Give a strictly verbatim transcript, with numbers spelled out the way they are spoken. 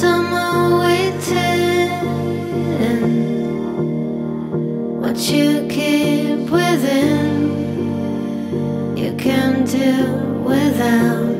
summer waiting. What you keep within, you can do without.